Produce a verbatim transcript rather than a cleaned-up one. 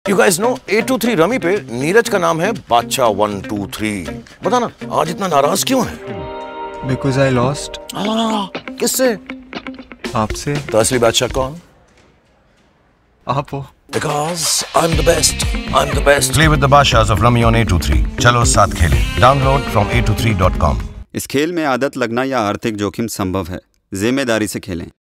You guys know A two three rummy पे नीरज का नाम है बादशाह वन टू थ्री। बता ना आज इतना नाराज क्यों है? Because I lost. हाँ, किससे? आपसे। तो असली बादशाह कौन? आप हो। Because I'm the best. I'm the best. Play with the Baadshahs of Rummy on A twenty-three. चलो साथ खेलें। Download from A twenty-three dot com. इस खेल में आदत लगना या आर्थिक जोखिम संभव है। जिम्मेदारी से खेलें।